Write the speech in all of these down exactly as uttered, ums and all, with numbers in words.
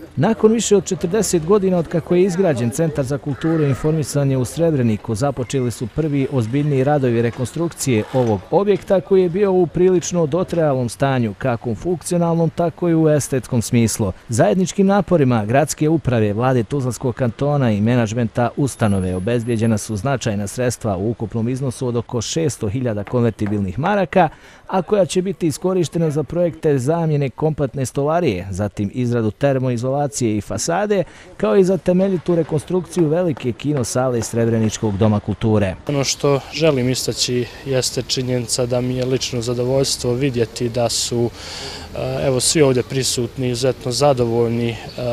Nakon više od četrdeset godina od kako je izgrađen Centar za kulturu i informisanje u Srebreniku, započeli su prvi ozbiljniji radovi rekonstrukcije ovog objekta koji je bio u prilično dotrajalom stanju, kako u funkcionalnom, tako i u estetskom smislu. Zajedničkim naporima gradske uprave, vlade Tuzlanskog kantona i menadžmenta ustanove obezbijeđena su značajna sredstva u ukupnom iznosu od oko šesto hiljada konvertibilnih maraka, a koja će biti iskorištena za projekte zamjene kompletne stolarije, zatim izradu termoizolacije i fasade, kao i za temeljitu rekonstrukciju velike kino sale Srebreničkog doma kulture. Ono što želim istaći jeste činjenica da mi je lično zadovoljstvo vidjeti da su evo svi ovdje prisutni izuzetno zadovoljni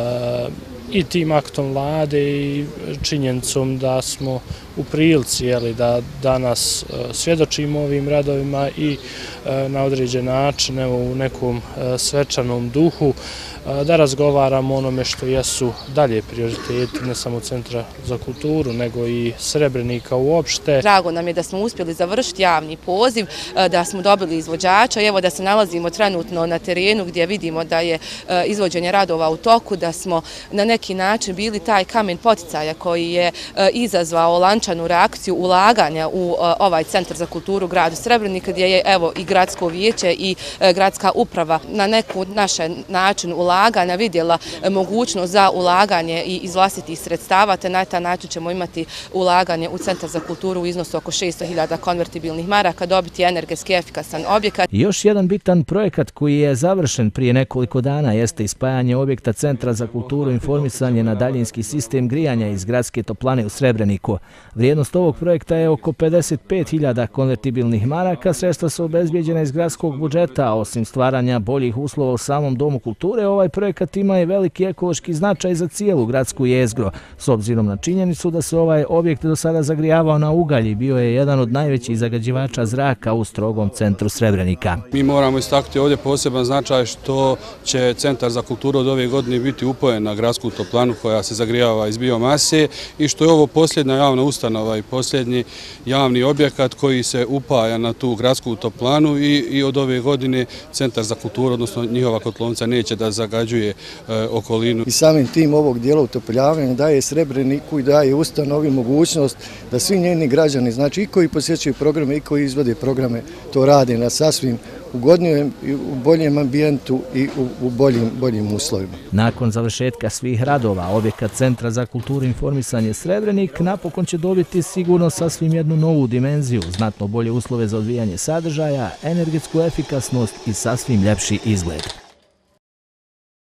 i tim aktom vlade i činjenicom da smo u prilici da danas svjedočimo ovim radovima i na određen način u nekom svečanom duhu da razgovaramo o onome što jesu dalje prioriteti ne samo Centra za kulturu nego i Srebrenika uopšte. Drago nam je da smo uspjeli završiti javni poziv, da smo dobili izvođača i evo da se nalazimo trenutno na terenu gdje vidimo da je izvođenje radova u toku, da smo na neki način bili taj kamen poticaja koji je izazvao lančanu reakciju ulaganja u ovaj Centar za kulturu u gradu Srebrenika, gdje je evo i gradsko vijeće i gradska uprava na neku naše način ulaganja vidjela mogućnost za ulaganje i iz vlastitih sredstava, te na taj način ćemo imati ulaganje u Centar za kulturu u iznosu oko šesto hiljada konvertibilnih maraka, dobiti energetski efikasan objekat. Još jedan bitan projekat koji je završen prije nekoliko dana jeste ispajanje objekta Centra za kulturu i informisanje na daljinski sistem grijanja iz gradske toplane u Srebreniku. Vrijednost ovog projekta je oko pedeset pet hiljada konvertibilnih maraka, sredstva su obezbijeđena iz gradskog budžeta, a osim stvaranja boljih uslova u samom domu kulture, ovaj projekat ima i veliki ekološki značaj za cijelu gradsku jezgru, s obzirom na činjenicu da se ovaj objekt do sada zagrijavao na ugalj i bio je jedan od najvećih zagađivača zraka u strogom centru Srebrenika. Mi moramo istaknuti ovdje poseban značaj što će Centar za kulturu od ove godine biti upojen na gradsku toplanu koja se zagrijava iz biomase i što je ovo posljednja javna ustanova i posljednji javni objekat koji se upaja na tu gradsku toplanu i, i od ove godine Centar za kulturu, odnosno njihova kotlovnica, neće da zagađuje e, okolinu. I samim tim ovog dijela utopljavanja daje Srebreniku i daje ustanovi mogućnost da svi njeni građani, znači i koji posjećuju programe i koji izvode programe, to rade na sasvim ugodnijem i u boljem ambijentu i u, u boljim, boljim uslovima. Nakon završetka svih radova, objekat Centra za kulturu i informisanje Srebrenik napokon će dobiti sigurno sasvim jednu novu dimenziju, znatno bolje uslove za odvijanje sadržaja, energetsku efikasnost i sasvim ljepši izgled.